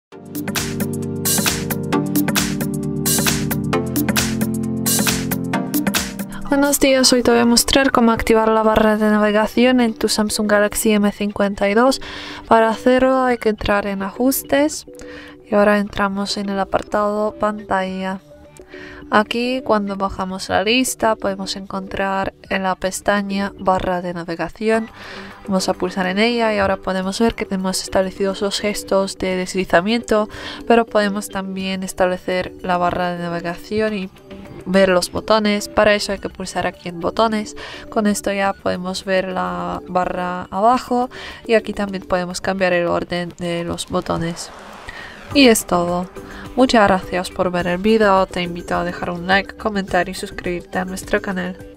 Buenos días, hoy te voy a mostrar cómo activar la barra de navegación en tu Samsung Galaxy M52. Para hacerlo hay que entrar en ajustes y ahora entramos en el apartado pantalla. Aquí cuando bajamos la lista podemos encontrar en la pestaña barra de navegación. Vamos a pulsar en ella y ahora podemos ver que tenemos establecidos los gestos de deslizamiento, pero podemos también establecer la barra de navegación y ver los botones. Para eso hay que pulsar aquí en botones. Con esto ya podemos ver la barra abajo y aquí también podemos cambiar el orden de los botones. Y es todo. Muchas gracias por ver el vídeo, te invito a dejar un like, comentar y suscribirte a nuestro canal.